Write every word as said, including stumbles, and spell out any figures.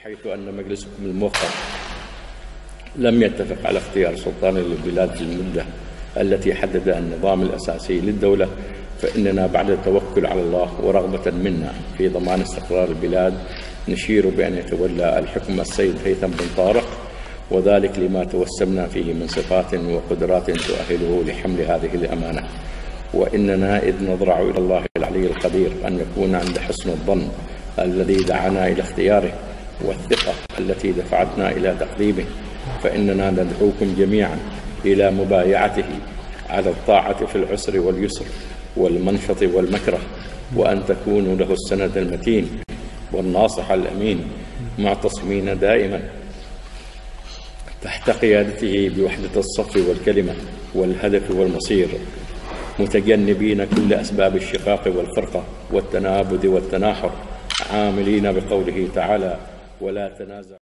حيث أن مجلسكم الموقر لم يتفق على اختيار سلطان للبلاد في المدة التي حددها النظام الأساسي للدولة، فإننا بعد التوكل على الله ورغبة منا في ضمان استقرار البلاد نشير بأن يتولى الحكم السيد هيثم بن طارق، وذلك لما توسمنا فيه من صفات وقدرات تؤهله لحمل هذه الأمانة. وإننا إذ نضرع إلى الله العلي القدير أن يكون عند حسن الظن الذي دعانا إلى اختياره والثقة التي دفعتنا إلى تقديمه، فإننا ندعوكم جميعا إلى مبايعته على الطاعة في العسر واليسر والمنشط والمكره، وأن تكونوا له السند المتين والناصح الأمين، معتصمين دائما تحت قيادته بوحدة الصف والكلمة والهدف والمصير، متجنبين كل أسباب الشقاق والفرقة والتنابذ والتناحر، عاملين بقوله تعالى: ولا تنازعوا